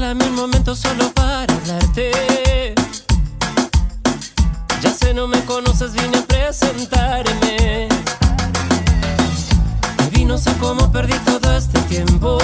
Regálame un momento solo para hablarte. Ya sé, no me conoces, vine a presentarme. Me vi, no sé cómo perdí todo este tiempo.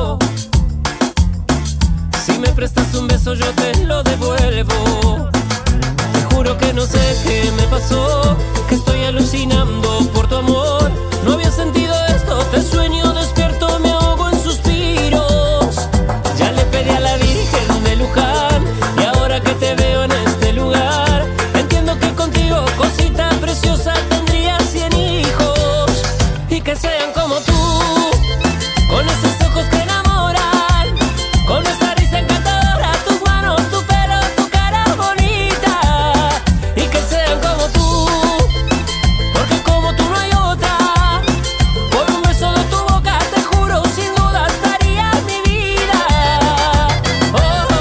Si me prestas un beso yo te lo devuelvo. Te juro que no sé qué me pasó, que estoy alucinando por tu amor. No había sentido esto, te sueño despierto, me ahogo en suspiros. Ya le pedí a la Virgen de Luján y ahora que te veo en este lugar, entiendo que contigo, cosita preciosa, tendría 100 hijos. Y que sean como tú, con esos ojos que enamoran, con esa risa encantadora, tus manos, tu pelo, tu cara bonita. Y que sean como tú, porque como tú no hay otra. Por un beso de tu boca, te juro, sin duda daría mi vida. Oh, oh,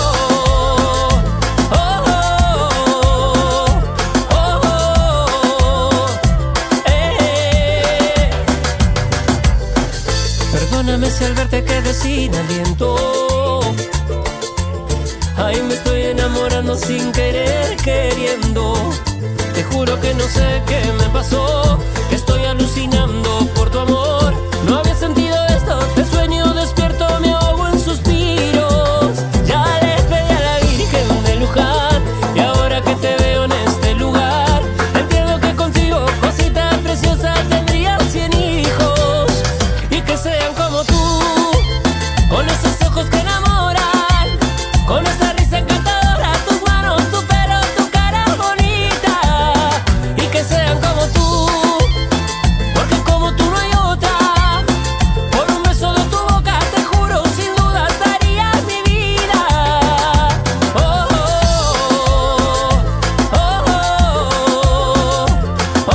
oh, oh, oh, Perdóname si al verte quedé sin aliento. Ay, me estoy enamorando sin querer, queriendo. Te juro que no sé qué me pasó, que estoy alucinando por tu amor. No había sentido esto, te sueño despierto, me ahogo en suspiros. Ya le pedí a la Virgen de Luján y ahora que te veo en este lugar, entiendo que contigo, cosita preciosa, tendría 100 hijos. Y que sean como tú, con esos ojos que enamoran, con esa risa encantadora, tus manos, tu pelo, tu cara bonita. Y que sean como tú, porque como tú no hay otra. Por un beso de tu boca, te juro, sin duda daría mi vida. Oh, oh, oh, oh, oh,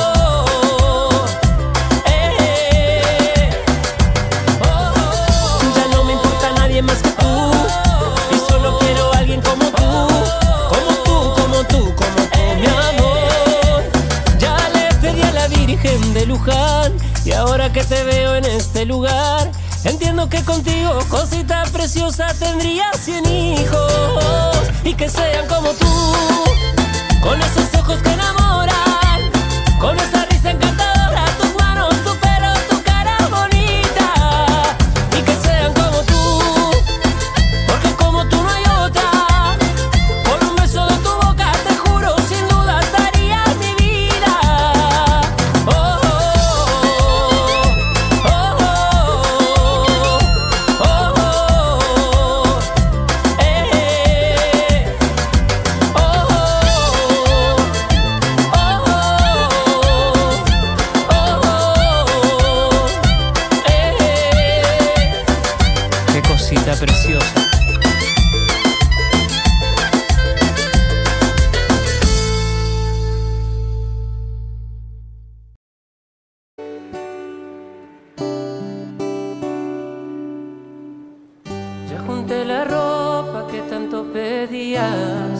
Ya no me importa nadie más que tú, y solo quiero a alguien como tú, como tú, como tú, como tú, mi amor. Ya le pedí a la Virgen de Luján y ahora que te veo en este lugar, entiendo que contigo, cosita preciosa, tendría 100 hijos. Y que sean como tú, con esos ojos que enamoran, con esa risa encantadora, tus manos, tu pelo, tu cara bonita. Y que sean como tú, porque como tú no hay otra. Por un beso de tu boca, te juro, sin duda daría mi vida. Oh, oh, oh, oh, oh, oh, Qué cosita preciosa. Ya junté la ropa que tanto pedías,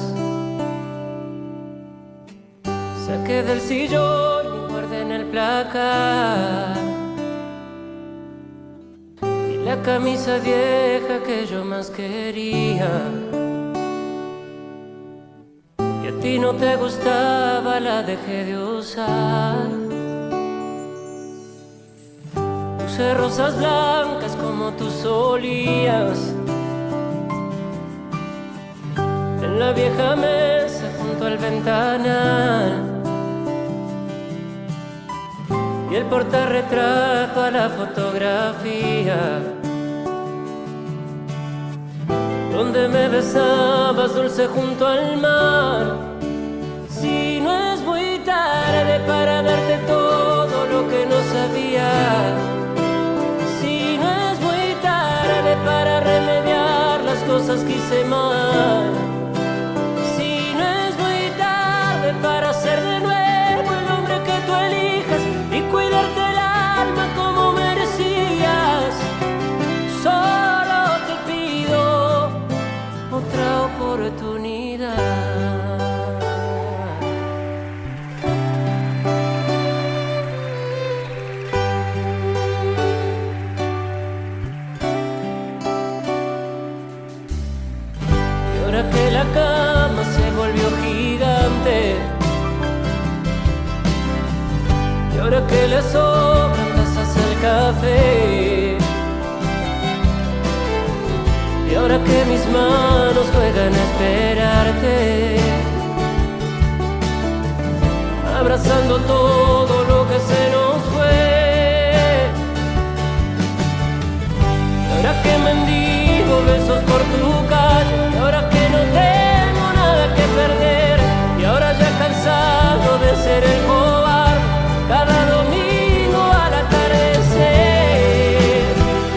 saqué del sillón y guardé en el placar. Y la camisa vieja que yo más quería, y a ti no te gustaba, la dejé de usar. Puse rosas blancas como tú solías en la vieja mesa junto al ventanal, y el portarretrato a la fotografía donde me besabas dulce junto al mar. Si no es muy tarde para darte todo lo que no sabía, si no es muy tarde para remediar las cosas que hice mal, si no es muy tarde para ser de nuevo el hombre que tú elijas y cuidarte el alma como merecías, solo te pido otra oportunidad. la cama se volvió gigante. Y ahora que le sobra tazas el café, y ahora que mis manos juegan a esperarte, abrazando todo lo que se nos fue. Y ahora que mendigo besos por tu calle, y ahora que no tengo nada que perder, y ahora ya cansado de ser el cobarde cada domingo al atardecer.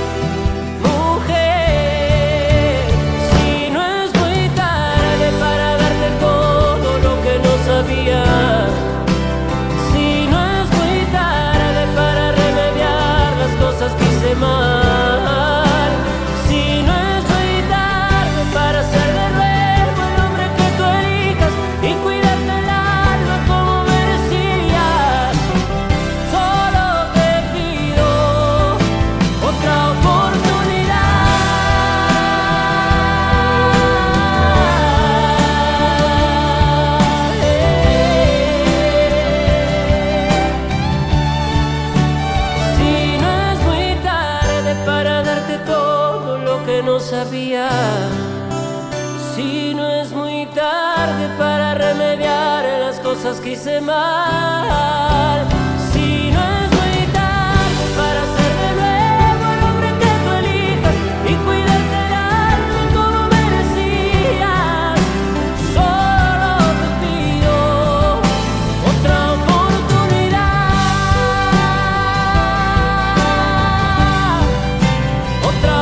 Mujer, si no es muy tarde para darte todo lo que no sabía, si no es muy tarde para remediar las cosas que hice mal, si no es muy tarde para ser de nuevo el hombre que tú elijas y cuidarte el alma como merecías, solo te pido otra Si no es muy tarde para darte todo lo que no sabía, si no es muy tarde para remediar las cosas que hice mal, si no es muy tarde para ser de nuevo el hombre que tú elijas y cuidarte el alma como merecías, solo te pido otra oportunidad, otra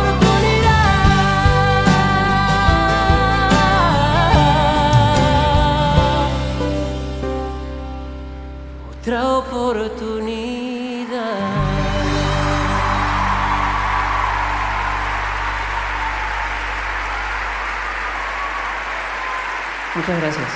oportunidad. Muchas gracias.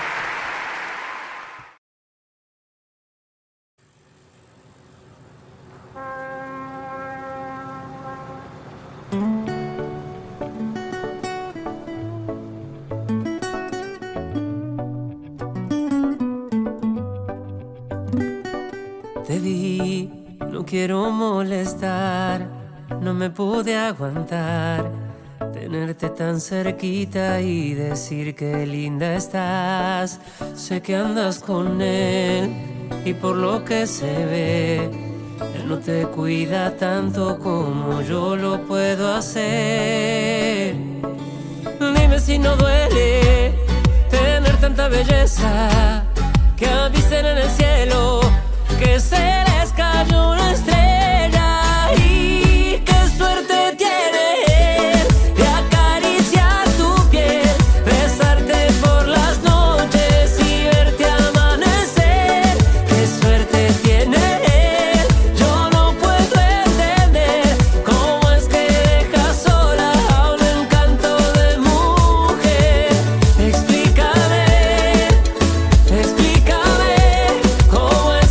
Te vi, no quiero molestar, no me pude aguantar. Tenerte tan cerquita y decir que linda estás. Sé que andas con él y por lo que se ve, él no te cuida tanto como yo lo puedo hacer. Dime si no duele tener tanta belleza, que avisen en el cielo que se les cayó una estrella. Y qué suerte tiene él de acariciar tu piel, besarte por las noches y verte amanecer. Qué suerte tiene él, yo no puedo entender cómo es que deja sola a un encanto de mujer. Explícame, explícame cómo es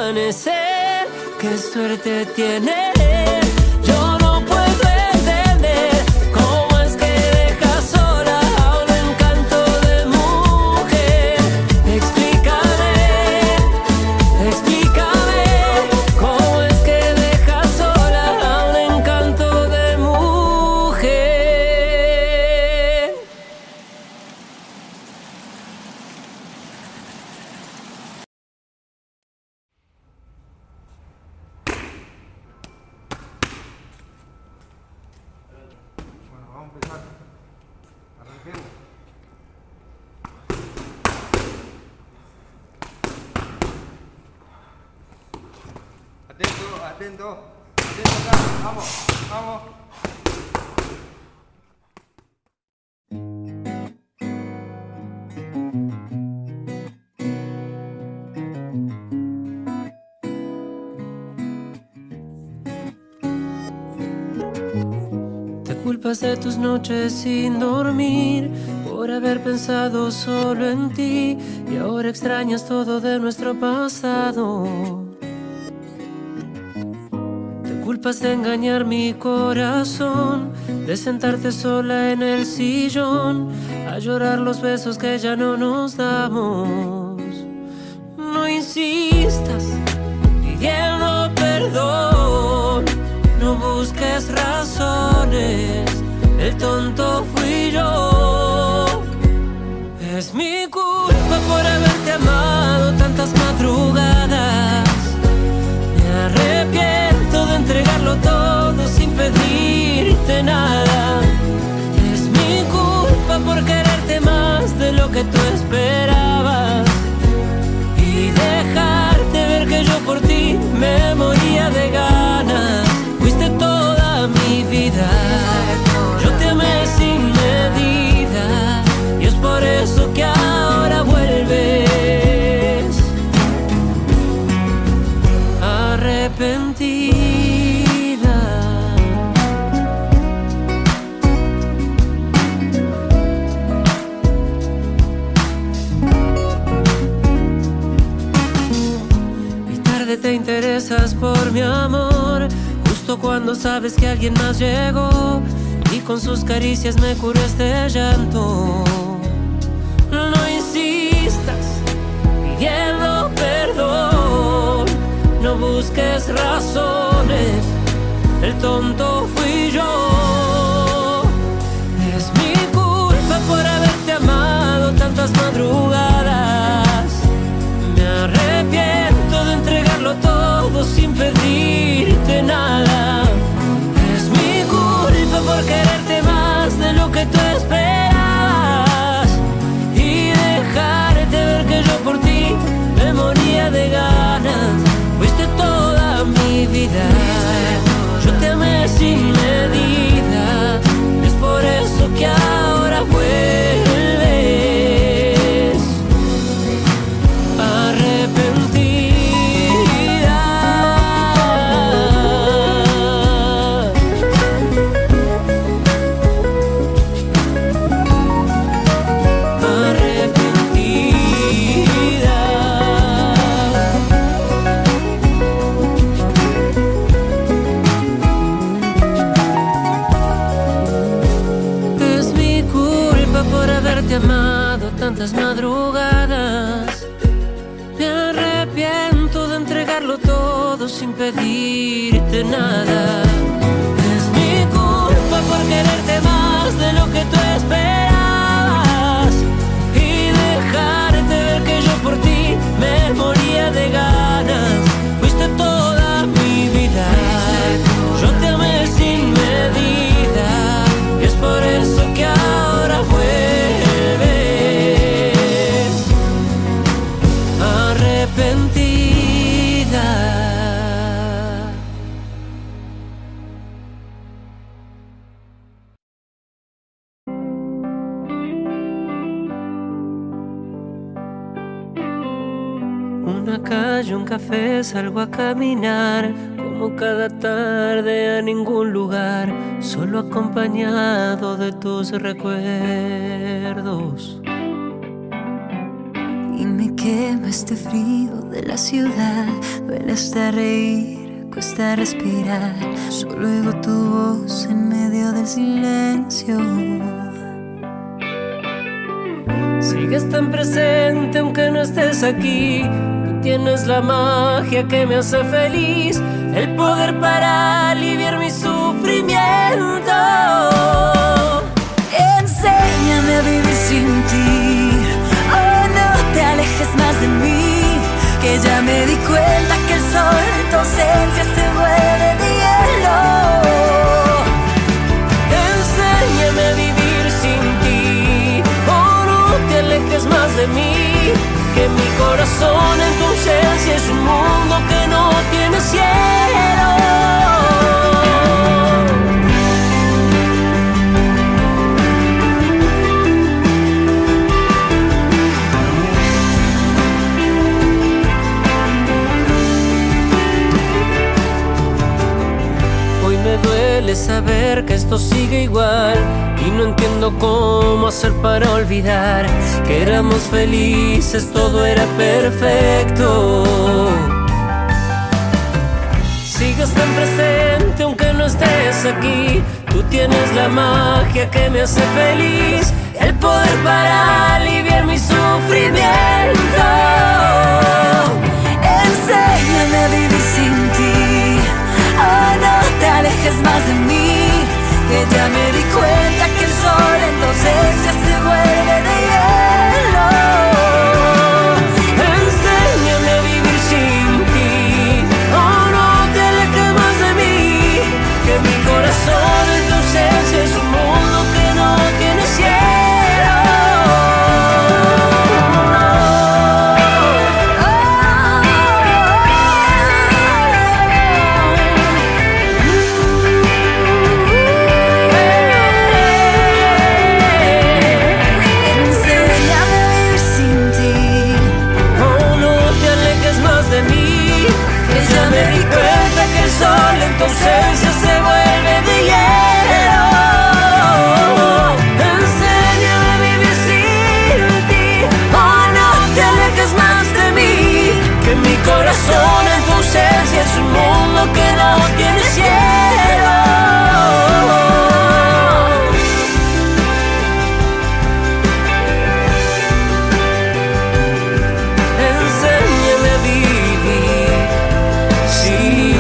amanecer. Qué suerte tiene. Yo no puedo entender cómo es que dejas sola a un encanto de mujer. Explícame, explícame cómo es que dejas sola a un encanto de mujer. Vamos a empezar. Arranquemos. Atento, atento. Atento acá. Vamos, vamos. Te culpas de tus noches sin dormir por haber pensado solo en ti y ahora extrañas todo de nuestro pasado. Te culpas de engañar mi corazón, de sentarte sola en el sillón a llorar los besos que ya no nos damos. No insistas pidiendo perdón, no busques razones, el tonto fui yo. Es mi culpa por haberte amado tantas madrugadas. Me arrepiento de entregarlo todo sin pedirte nada. Es mi culpa por quererte más de lo que tú esperabas y dejarte ver que yo por ti me moría de ganas. Fuiste toda mi vida, yo te amé sin medida y es por eso que ahora vuelves arrepentida. Y tarde te interesas por mi amor, cuando sabes que alguien más llegó y con sus caricias me curó este llanto. No insistas pidiendo perdón, no busques razones, el tonto fui yo. Es mi culpa por haberte amado tantas madrugadas. Me arrepiento de entregarlo todo sin pedirte nada. Es mi culpa por quererte más de lo que tú esperabas y dejarte ver que yo por ti me moría de ganas. Fuiste toda mi vida, yo te amé sin medida, es por eso que ahora vuelves amado tantas madrugadas. Me arrepiento de entregarlo todo sin pedirte nada. Es mi culpa por quererte más de lo que tú esperabas y dejarte ver que yo por ti me moría de ganas. Fuiste toda mi vida, yo te amé sin medida y es por eso que ahora una calle, un café, salgo a caminar como cada tarde a ningún lugar, solo acompañado de tus recuerdos. Y me quema este frío de la ciudad. Duele hasta reír, cuesta respirar. Solo oigo tu voz en medio del silencio. Sigues tan presente aunque no estés aquí. Tú tienes la magia que me hace feliz, el poder para aliviar mi sufrimiento. Enséñame a vivir sin ti. Oh, no te alejes más de mí, que ya me di cuenta que el sol en tu ausencia se vuelve de hielo. Enséñame a vivir sin ti. Oh, no te alejes más de mí, que mi corazón en tu ausencia es un mundo que no tiene cielo. Me duele saber que esto sigue igual y no entiendo cómo hacer para olvidar que éramos felices, todo era perfecto. Sigues tan presente aunque no estés aquí. Tú tienes la magia que me hace feliz, el poder para aliviar mi sufrimiento. Enséñame a vivir sin ti. Oh, no te alejes más de mí, que ya me di cuenta que el sol en tu ausencia se vuelve de hielo. Enséñame a vivir sin ti. Oh, no te alejes más de mí, que mi corazón en tu ausencia es un mundo que no tiene cielo. Sol en tu ausencia se vuelve de hielo. Enséñame a vivir sin ti. Oh, no te alejes más de mí, que mi corazón en tu ausencia es un mundo que no tiene cielo. Enséñame a vivir sin.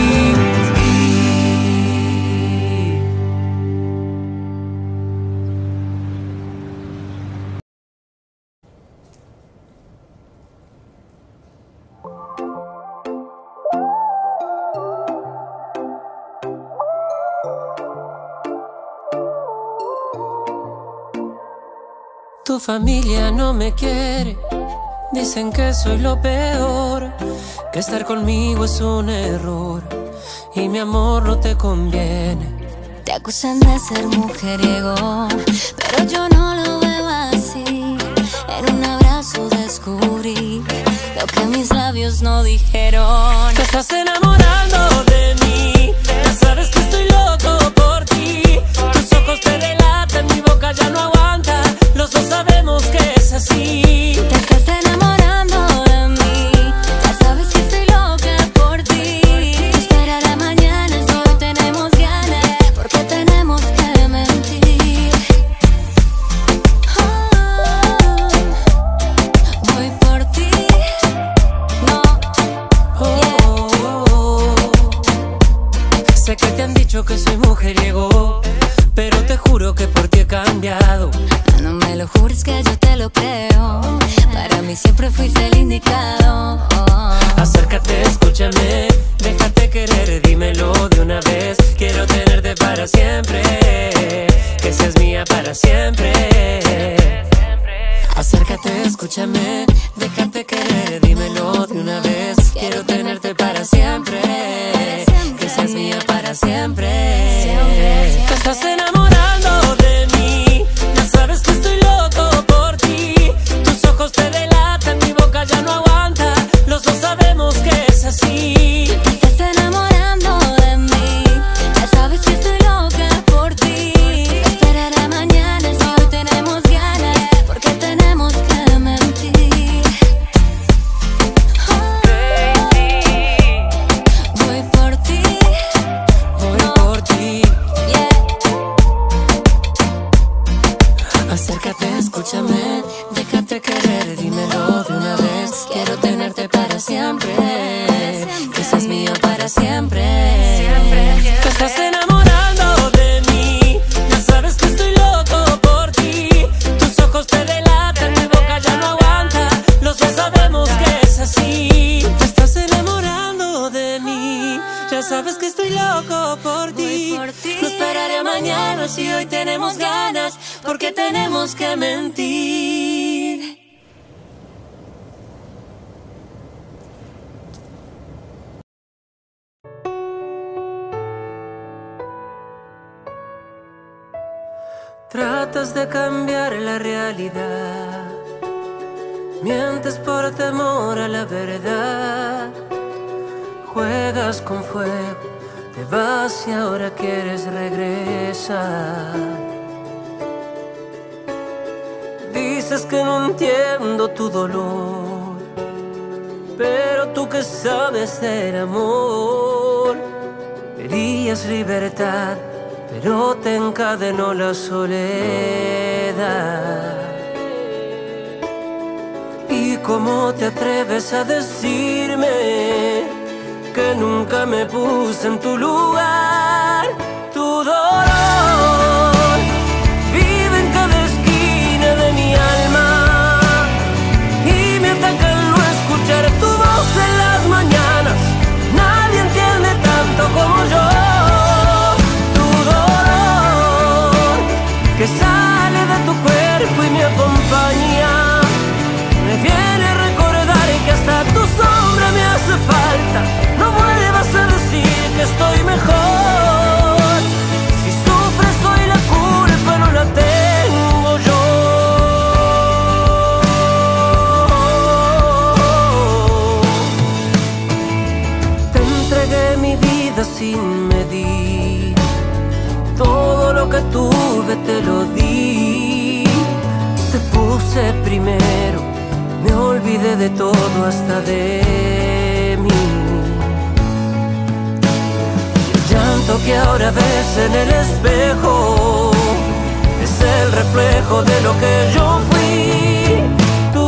Tu familia no me quiere, dicen que soy lo peor, que estar conmigo es un error y mi amor no te conviene. Te acusan de ser mujeriego, pero yo no lo veo así. En un abrazo descubrí lo que mis labios no dijeron. Te estás enamorando de mí, ya sabes que estoy loco por ti. Tus ojos te delatan, mi boca ya no aguanta, los dos sabemos que es así. Te estás enamorando de mí, ya sabes que estoy loca por ti. Esperará mañana si hoy tenemos ganas, porque tenemos que mentir. Oh, voy por ti, no. Sé que te han dicho que soy mujeriego, pero te juro que por ti he cambiado. No me lo jures que yo te lo creo, para mí siempre fuiste el indicado. Acércate, escúchame, déjate querer, dímelo de una vez. Quiero tenerte para siempre, que seas mía para siempre. Acércate, escúchame, déjate querer, dímelo de una vez. Quiero tenerte para siempre, que seas mía para siempre. Te estás enamorando de mí, ya sabes que estoy loco por ti. Tus ojos te delatan, mi boca ya no aguanta, los dos sabemos que es así. Te estás enamorando de mí, ya sabes que estoy loca por ti. Esperará mañana si hoy tenemos ganas, porque tenemos que mentir. más y hoy tenemos ganas porque tenemos que mentir. Tratas de cambiar la realidad, mientes por temor a la verdad, juegas con fuego, te vas y ahora quieres regresar. Dices que no entiendo tu dolor, pero tú que sabes del amor, querías libertad, pero te encadenó la soledad. ¿Y cómo te atreves a decirme que nunca me puse en tu lugar? Tu dolor vive en cada esquina de mi alma y me ataca al no escuchar tu voz en las mañanas. Nadie entiende tanto como yo. Que sale de tu cuerpo y me acompaña, me viene a recordar que hasta tu sombra me hace falta. No vuelvas a decir que estoy mejor. Si sufres soy la culpa, no la tengo yo. Te entregué mi vida sin medir, todo lo que tuve te lo di. Te puse primero, me olvidé de todo hasta de mí. El llanto que ahora ves en el espejo es el reflejo de lo que yo fui. Tu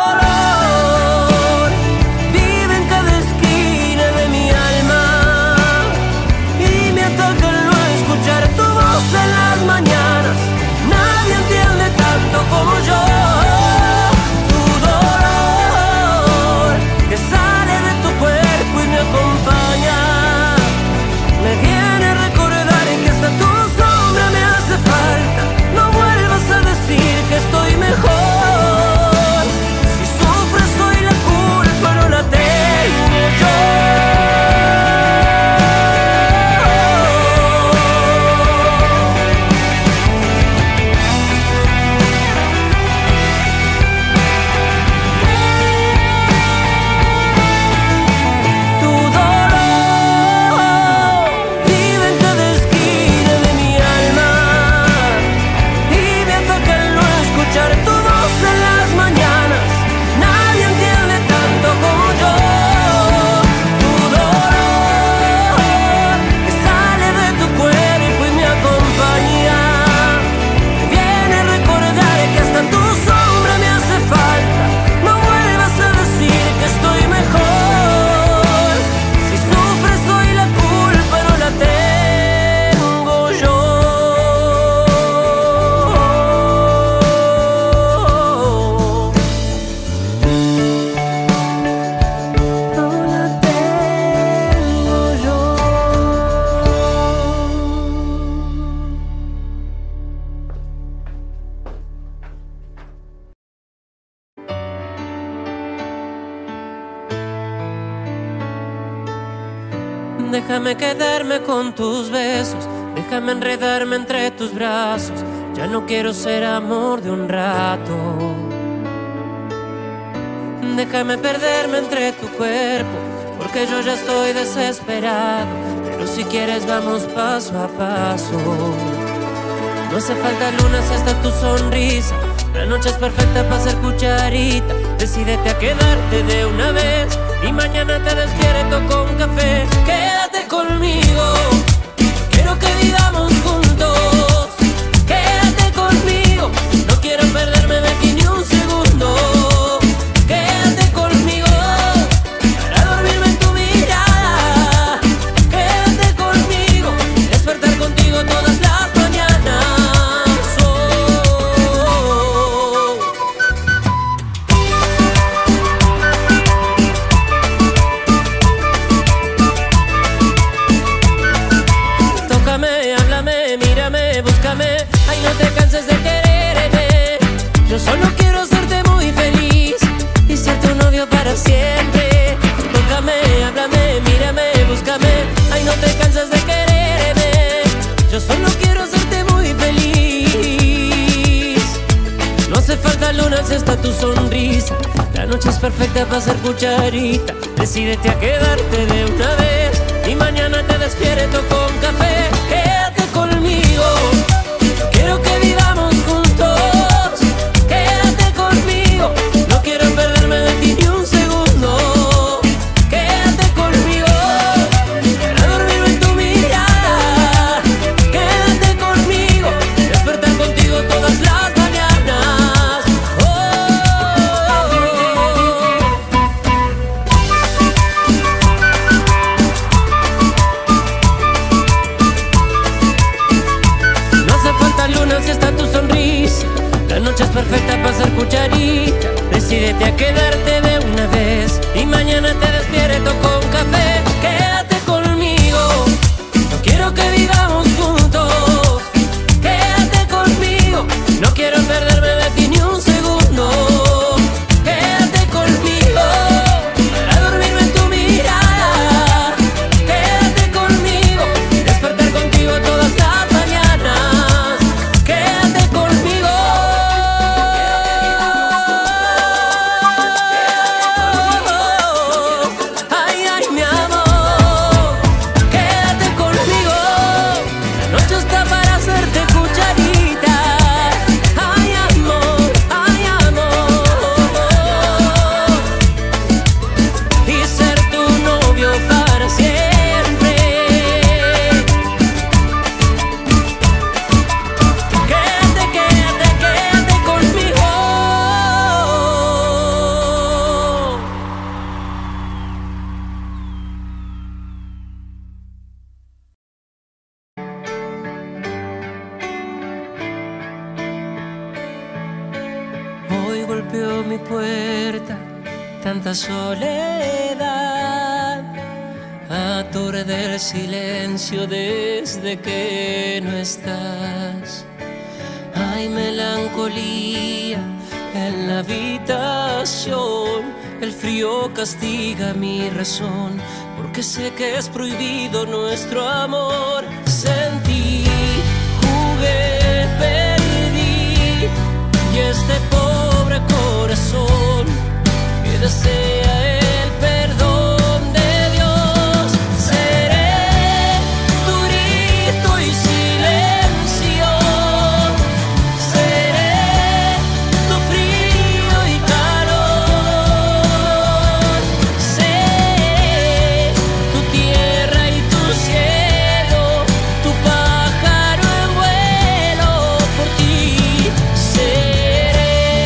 dolor vive en cada esquina de mi alma y me ataca el no escuchar tu voz en las mañanas. Nadie entiende tanto como yo. Tu dolor que sale de tu cuerpo y me acompaña, me viene a recordar que hasta tu sombra me hace falta. No vuelvas a decir que estoy mejor. Si sufres soy la culpa, no la tengo yo. Déjame quedarme con tus besos, déjame enredarme entre tus brazos. Ya no quiero ser amor de un rato. Déjame perderme entre tu cuerpo, porque yo ya estoy desesperado. Pero si quieres vamos paso a paso. No hace falta luna si hasta tu sonrisa. La noche es perfecta para ser cucharita. Decídete a quedarte de una vez y mañana te despierto con café. Quédate conmigo, quiero que vivamos juntos. Quédate conmigo, no quiero perderme de aquí ni un segundo. Quédate conmigo, para dormirme en tu mirada. Quédate conmigo, despertar contigo todas las mañanas. lunas está tu sonrisa. La noche es perfecta para ser cucharita. Decídete a quedarte de una vez y mañana te despierto con café. Quédate conmigo, quiero que vivamos juntos. Quédate conmigo, no quiero perderme de ti ni un segundo. Quédate conmigo, para dormirme en tu mirada. Quédate conmigo, despertar contigo todas las mañanas. No hace falta luna si está tu sonrisa. La noche es perfecta para ser cucharita. Decídete a quedarte de una vez y mañana te despierto con café. Quédate conmigo, no quiero que vivamos juntos. Quédate conmigo, no quiero perderme de ti ni un segundo. Quédate conmigo, para dormirme en tu mirada. Quédate conmigo, despertar contigo todas las mañanas. Quédate conmigo. Ay, ay, mi amor, quédate conmigo. La noche está para hacerte cucharita. Ay, amor, y ser tu novio para siempre. Quédate, quédate, quédate conmigo. Hoy golpeó mi puerta tanta soledad, aturde el silencio desde que no estás. Hay melancolía en la habitación, el frío castiga mi razón, porque sé que es prohibido nuestro amor. Sentí, jugué, perdí, y este pobre corazón que desea el perdón de Dios. Seré tu grito y silencio, seré tu frío y calor, seré tu tierra y tu cielo, tu pájaro en vuelo, por ti seré.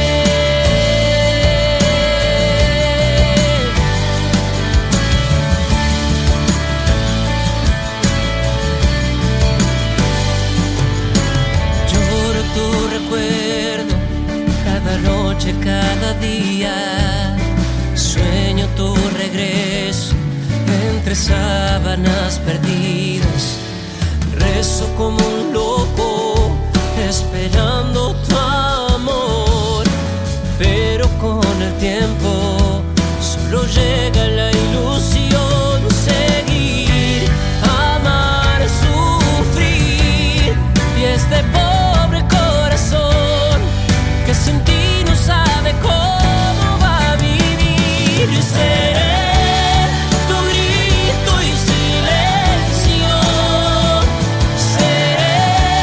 Lloro tu recuerdo cada noche, cada día. Sueño tu regreso entre sábanas perdidas. Rezo como un loco esperando tu amor, pero con el tiempo solo llega la ilusión. Seguir, amar, sufrir, y este pobre corazón que sin ti no sabe cómo va a vivir. Y seré tu grito y silencio, seré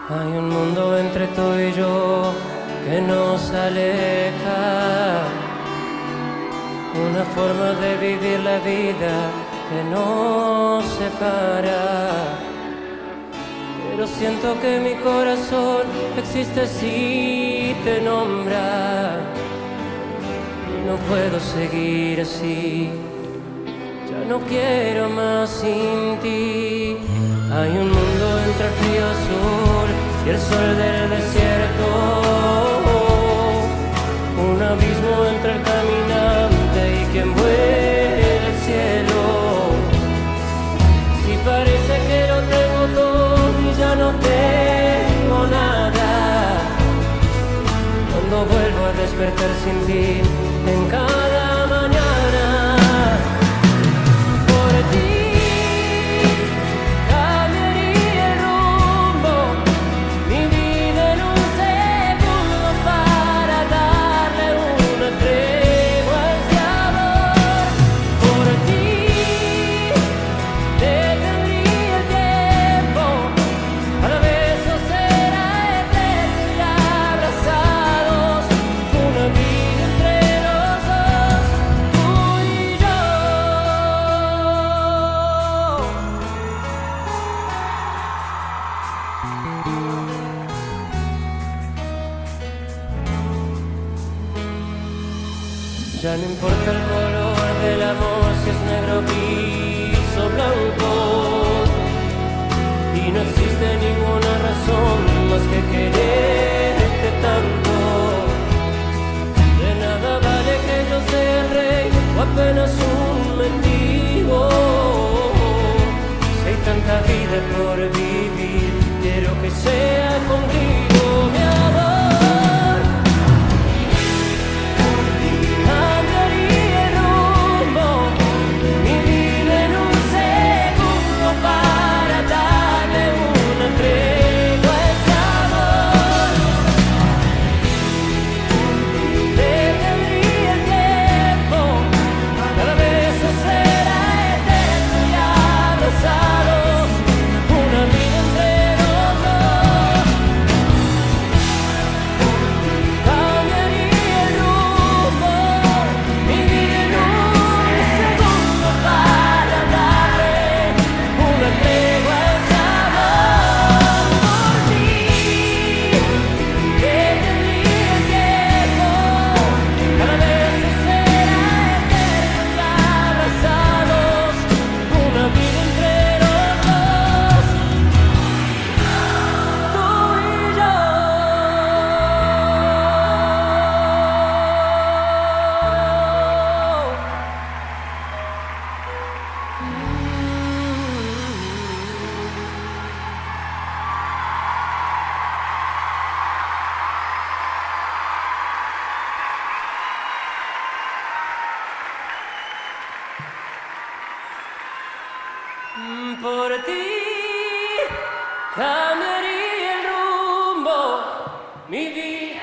Hay un mundo entre tú y yo que nos aleja, una forma de vivir la vida que nos separa. Pero siento que mi corazón existe si te nombra. No puedo seguir así, ya no quiero más sin ti. Hay un mundo entre el frío azul y el sol del desierto, un abismo entre el caminante y quien vuela el cielo. Si parece que lo tengo todo y ya no tengo nada, cuando vuelvo a despertar sin ti en cada mañana, por ti cambiaría el rumbo, mi vida en un segundo para darle una tregua a este amor. Por ti detendría el tiempo, para besos será eterno y abrazados, una vida entre los dos, tú y yo. Ya no importa el color del amor, si es negro, gris o blanco, y no existe ninguna razón más que quererte tanto. De nada vale que yo sea el rey o apenas un mendigo. Si hay tanta vida por vivir, quiero que sea contigo, mi amor. Cambiaría el rumbo, mi vida en un segundo para darle una tregua a este amor. Detendría el tiempo, cada beso será eterno y abrazados, una vida entre los dos. Cambiaría el rumbo, mi vida en un segundo para darle una tregua a este amor. Por ti detendría el tiempo, cada beso será eterno y abrazados, una vida entre los dos, tú y yo. Por ti cambiaría el rumbo, mi vida.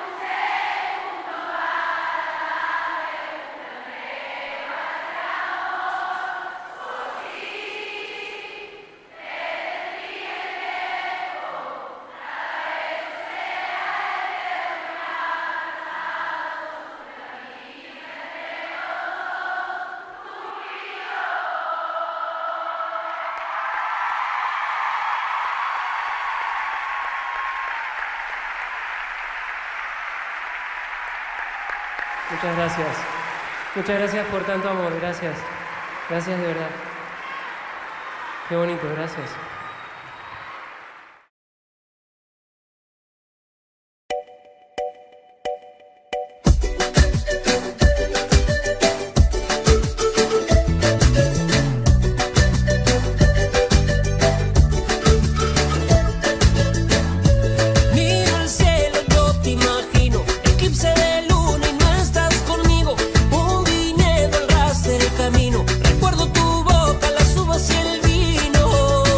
Muchas gracias. Muchas gracias por tanto amor. Gracias. Gracias de verdad. Qué bonito. Gracias. Miro el cielo, yo te imagino, eclipse de luna y no estás conmigo. Un viñedo al ras del camino, recuerdo tu boca, las uvas y el vino.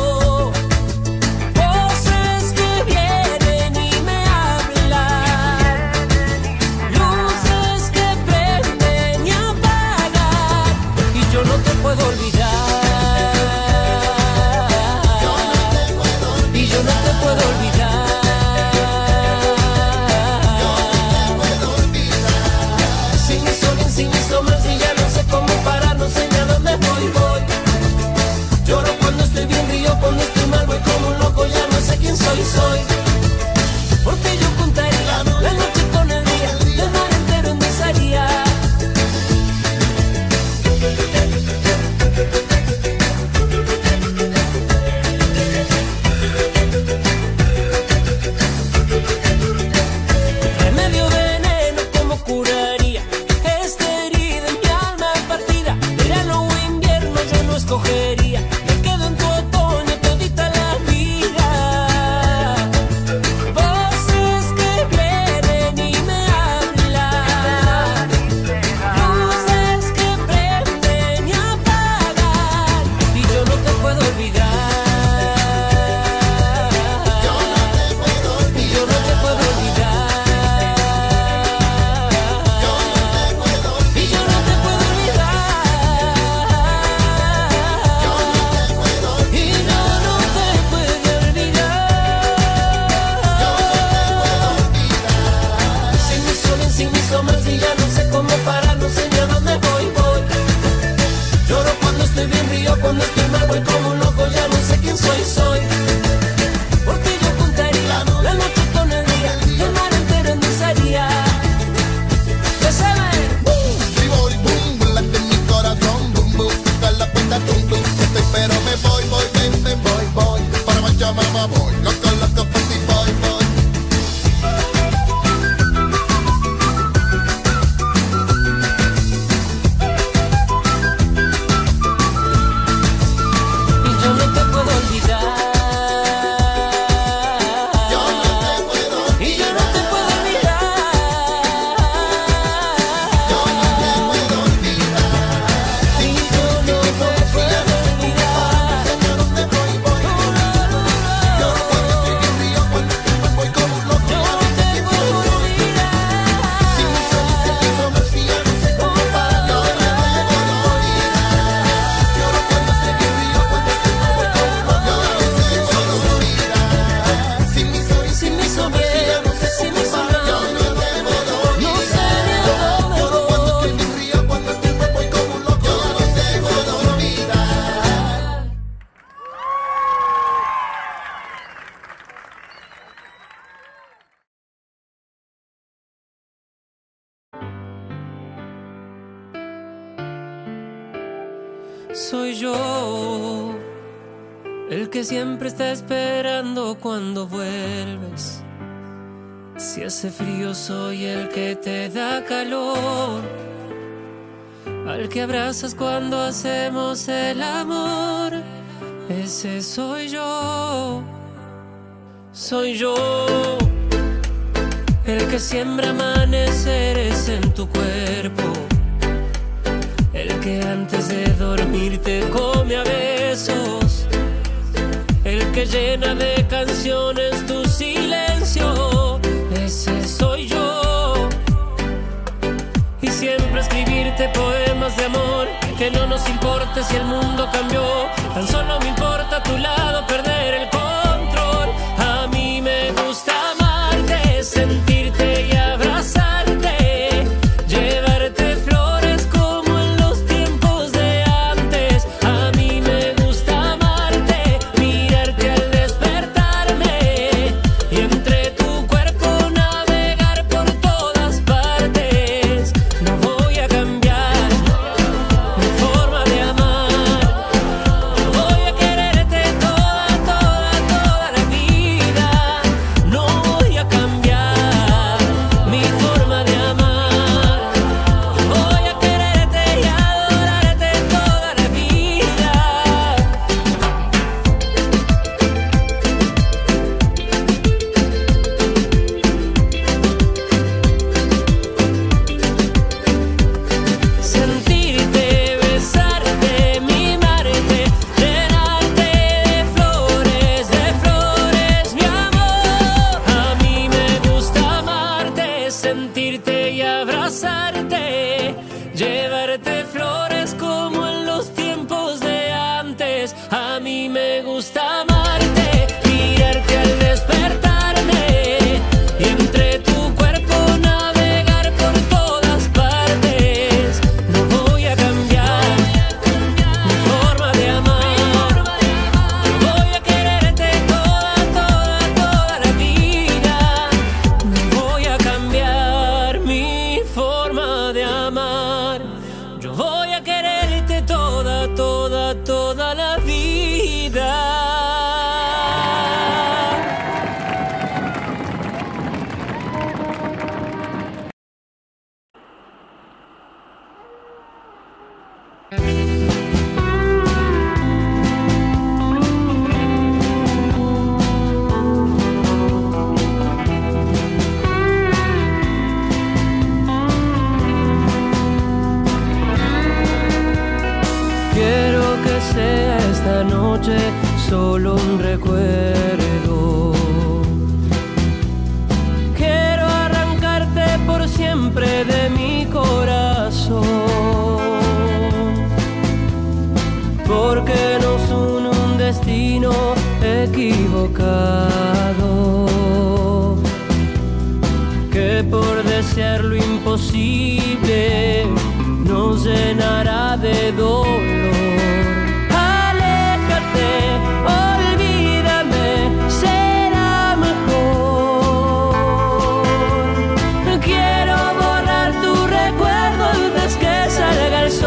Voces que vienen y me hablan, luces que prenden y apagan, y yo no te puedo olvidar. Y yo no te puedo olvidar. soy. Porque yo contaría la noche con el día, el mar entero endulzaría. Remedio veneno, ¿cómo curaría esta herida en mi alma partida? Verano o invierno yo no escogería, me quedo en tu otoño todita la vida. Voces que vienen y me hablan, luces que prenden y apagan, y yo no te puedo olvidar. Yo no te puedo olvidar. Y yo no te puedo olvidar. Y yo no te puedo olvidar. Sin mi sol y sin mis sombras y ya no sé cómo parar, no sé ni a dónde voy. Lloro cuando estoy bien, río cuando estoy mal, voy como un loco, ya no sé quién soy. Porque yo contaría la noche con el día, el mar entero endulzaría. Ya saben. Y voy, boom, late en mi corazón, boom, boom, toca la puerta, tum, tum. Estoy pero me voy, vente, voy. Para marchar, mamá, voy. Loco, por ti, voy. Y yo no te puedo olvidar. Yo no te puedo, Y yo no te puedo olvidar. yo no te puedo olvidar. Y yo no te puedo olvidar. Señor, ¿dónde voy? Lloro cuando estoy bien, río cuando estoy mal, voy como un loco, Yo ya no no sé te quién puedo soy. olvidar. Sin mi sol y sin mis sombras y ya no sé cómo parar, yo no te puedo olvidar. Lloro cuando estoy bien, río cuando estoy mal, voy como un loco, ya no sé cómo olvidar. Sin mi sol y sin mis sombras y ya no sé cómo parar, yo no te puedo No olvidar. sé ni a dónde Lloro cuando estoy voy. bien, río cuando estoy mal, voy como un loco, ya no te puedo olvidar. Soy yo, el que siempre está esperando cuando vuelves. Si hace frío soy el que te da calor, al que abrazas cuando hacemos el amor. Ese soy yo. Soy yo, el que siembra amaneceres en tu cuerpo, el que antes de dormir te come a besos, el que llena de canciones tu silencio. Ese soy yo. Y siempre escribirte poemas de amor, que no nos importe si el mundo cambió, tan solo me importa a tu lado perder el control. A mí me gusta amarte, sentirte y abrazarte, llevarte flores como en los tiempos de antes. A mí me gusta amarte, mirarte al despertarme y entre tu cuerpo navegar por todas partes. No voy a cambiar mi forma de amar, voy a quererte toda, toda, toda la vida. No voy a cambiar mi forma de amar, voy a quererte y adorarte toda la vida. Sentirte, besarte, mimarte, llenarte de flores, mi amor. A mí me gusta amarte, sentirte y abrazarte, llevarte flores como en los tiempos de antes. A mí me gusta amarte, mirarte al despertarme y entre tu cuerpo navegar por todas partes. No voy a cambiar mi forma de amar, voy a quererte toda, toda, noche solo un recuerdo. Quiero arrancarte por siempre de mi corazón, porque nos une un destino equivocado, que por desear lo imposible nos llenará de dolor. Aléjate, olvídame, será mejor. Quiero borrar tu recuerdo antes que salga el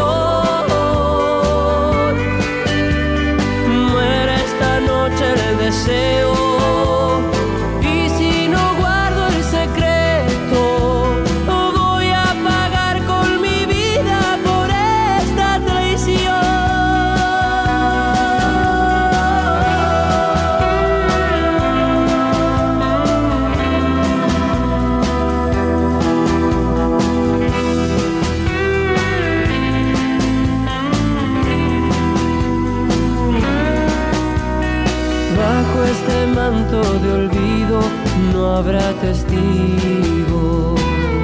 sol. Muere esta noche el deseo, y si no guardo el secreto, voy a pagar con mi vida por esta traición. Bajo este manto de olvido no habrá testigos.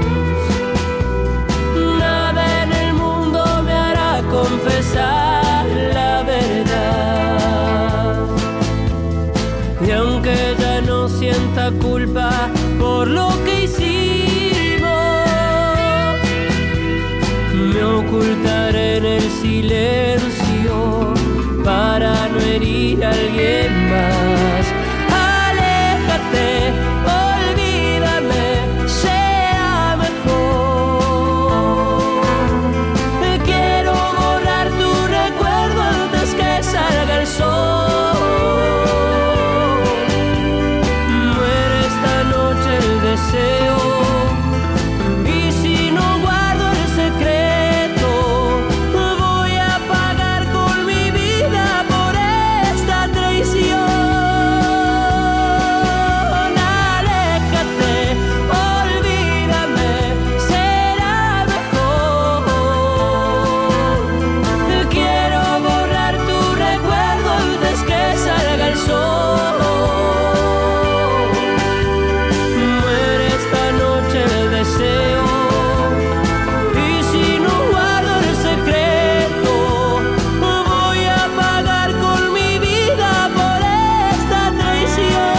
Nada en el mundo me hará confesar la verdad. Y aunque ya no sienta culpa por lo que hicimos, me ocultaré en el silencio para no herir a alguien más. Aléjate, olvídame, sea mejor. Quiero borrar tu recuerdo antes que salga el sol. Muere esta noche el deseo, y si no guardo el secreto, voy a pagar con mi vida por esta traición. Aléjate, olvídame, será mejor. Quiero borrar tu recuerdo antes que salga el sol. Muere esta noche el deseo, y si no guardo el secreto, voy a pagar con mi vida por esta traición.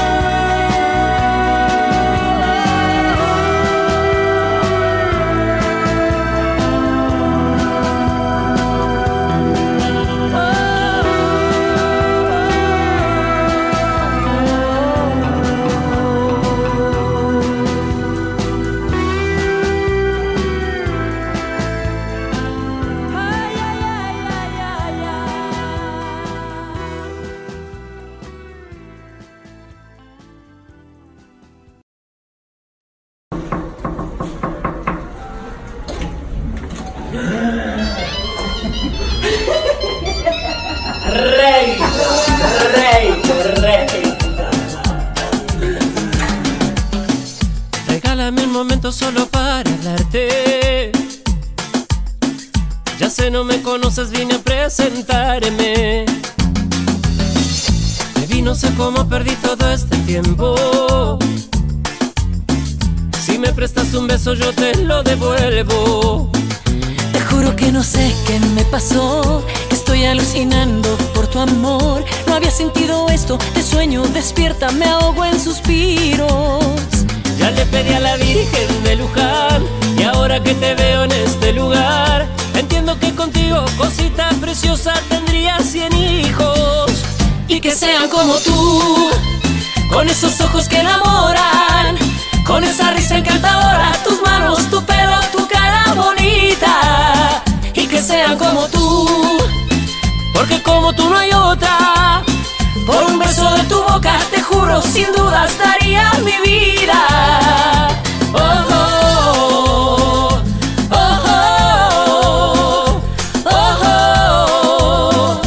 Regálame un momento solo para hablarte. Ya sé, no me conoces, vine a presentarme. Te vi, no sé cómo perdí todo este tiempo. Si me prestas un beso yo te lo devuelvo. Te juro que no sé qué me pasó, que estoy alucinando por tu amor. No había sentido esto, te sueño despierta, me ahogo en suspiros. Ya le pedí a la Virgen de Luján, y ahora que te veo en este lugar, entiendo que contigo, cosita preciosa, tendría 100 hijos. Y que sean como tú, con esos ojos que enamoran, con esa risa encantadora, tus manos, tu pelo, tu cara bonita. Y que sean como tú, porque como tú no hay otra. Por un beso de tu boca, te juro, sin dudas daría mi vida. Oh, oh, oh, oh, oh, oh,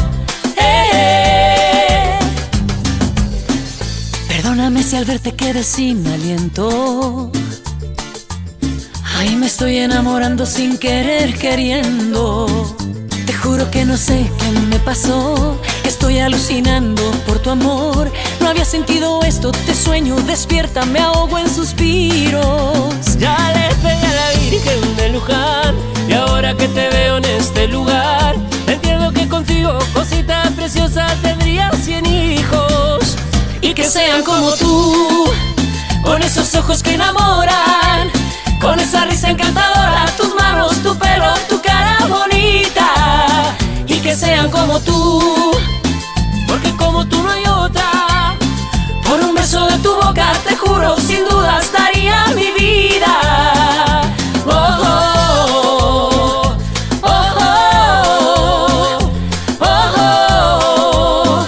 Perdóname si al verte quedé sin aliento. Ay, me estoy enamorando sin querer, queriendo. Te juro que no sé qué me pasó, que estoy alucinando por tu amor. No había sentido esto, te sueño, despierta, me ahogo en suspiros. Ya le pedí a la Virgen de Luján, y ahora que te veo en este lugar, entiendo que contigo, cosita preciosa, tendría 100 hijos. Y que sean como tú, con esos ojos que enamoran, con esa risa encantadora, tus manos, tu pelo, tu cara bonita. Y que sean como tú, Porque como tú no hay otra. por un beso de tu boca, te juro, sin dudas daría mi vida. Oh, oh, oh, oh, oh, oh,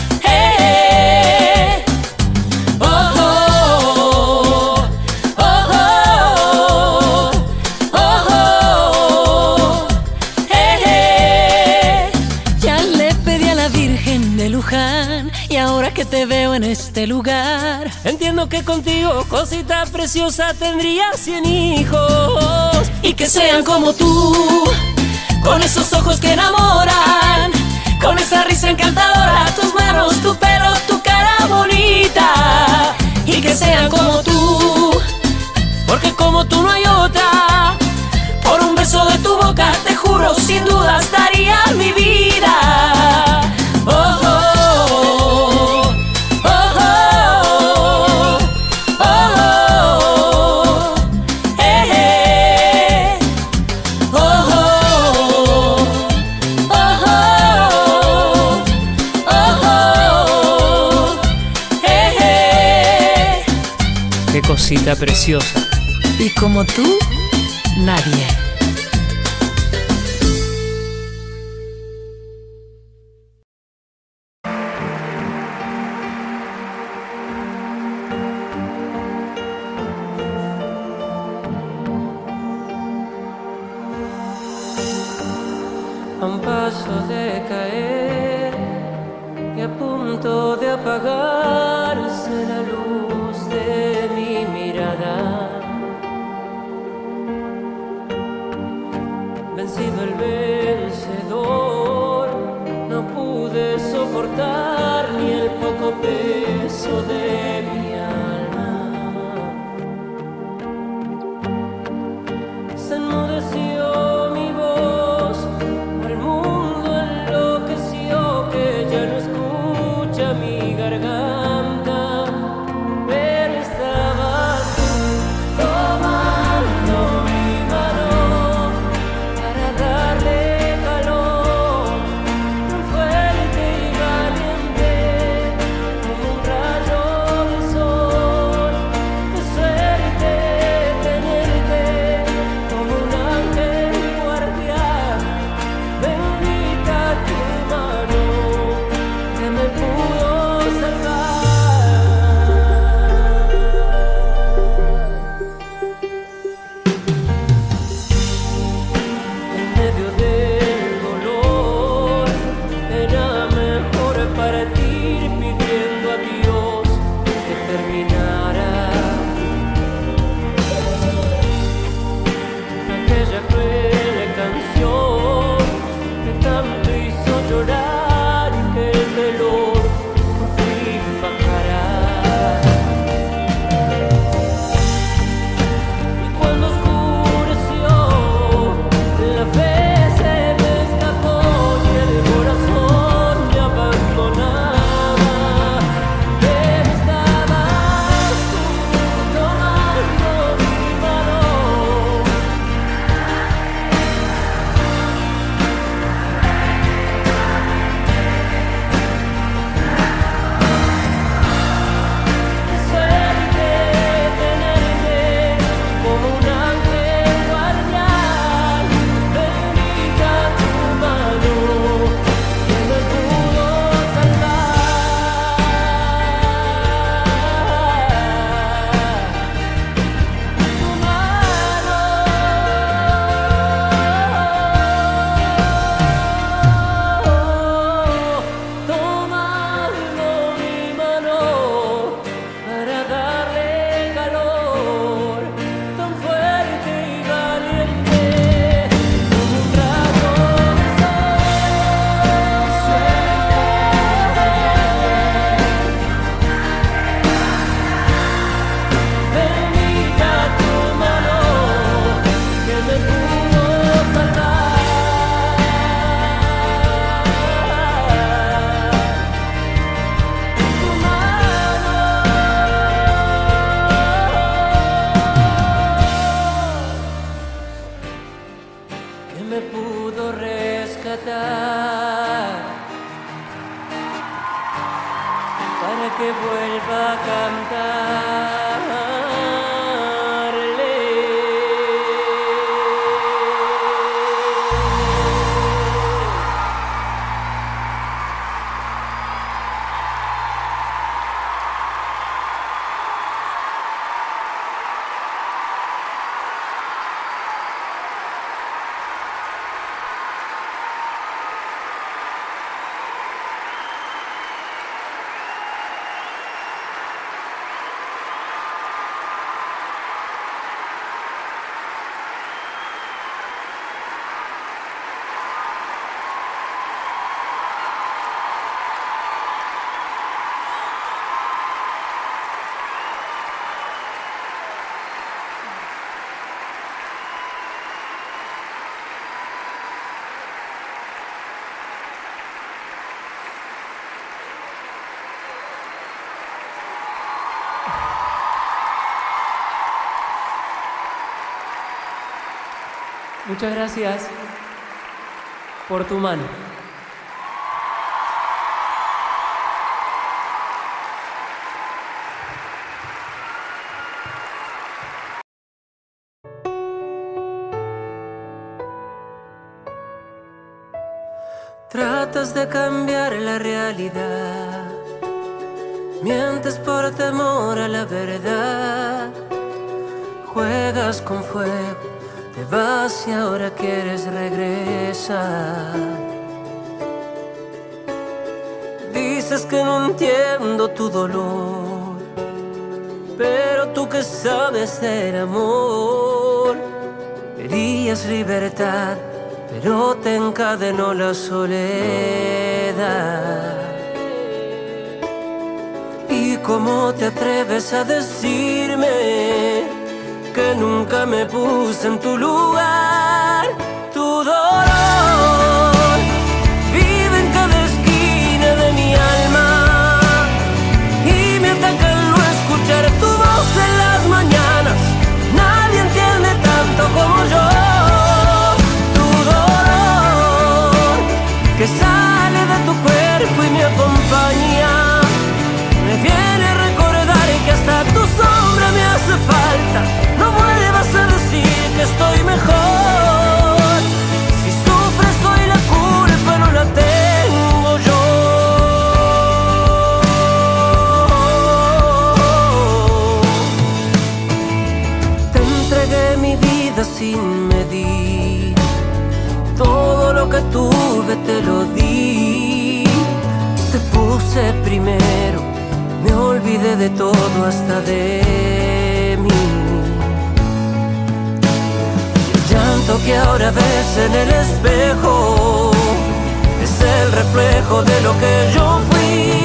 hey, oh, oh, oh, oh, hey. Ya le pedí a la Virgen de Luján, y ahora que te veo en este lugar, Entiendo que contigo, cosita preciosa, tendría 100 hijos. y que sean como tú, con esos ojos que enamoran, con esa risa encantadora, tus manos, tu pelo, tu cara bonita. Y que sean como tú, Porque como tú no hay otra. por un beso de tu boca, te juro, sin dudas daría mi vida. Oh, oh, oh, oh, oh, oh, hey, oh, oh, oh, oh, hey. Qué cosita preciosa. Y como tú, nadie. A un paso de caer y a punto de apagarse la luz de mi mirada. Vencido el vencedor, no pude soportar ni el poco peso de mi alma. Se enmudeció mi voz, el mundo enloqueció, que ya no escucha mi garganta, pero estabas tú tomando mi mano para darle calor, tan fuerte y valiente como un rayo de sol. Qué suerte tenerte como un me pudo rescatar para que vuelva a cantarle. Muchas gracias por tu mano. Tratas de cambiar la realidad, mientes por temor a la verdad, juegas con fuego. Te vas y ahora quieres regresar. Dices que no entiendo tu dolor, pero tú que sabes del amor. Querías libertad, pero te encadenó la soledad. ¿Y cómo te atreves a decirme que nunca me puse en tu lugar? Tu dolor vive en cada esquina de mi alma y me ataca al no escuchar tu voz en las mañanas. Nadie entiende tanto como yo. Tu dolor que sale de tu cuerpo y me acompaña, me viene a recordar que hasta tu sombra me hace falta. No vuelvas a decir que estoy mejor. Si sufres soy la culpa, no la tengo yo. Te entregué mi vida sin medir, todo lo que tuve te lo di. Te puse primero, me olvidé de todo hasta de mí. El llanto que ahora ves en el espejo es el reflejo de lo que yo fui.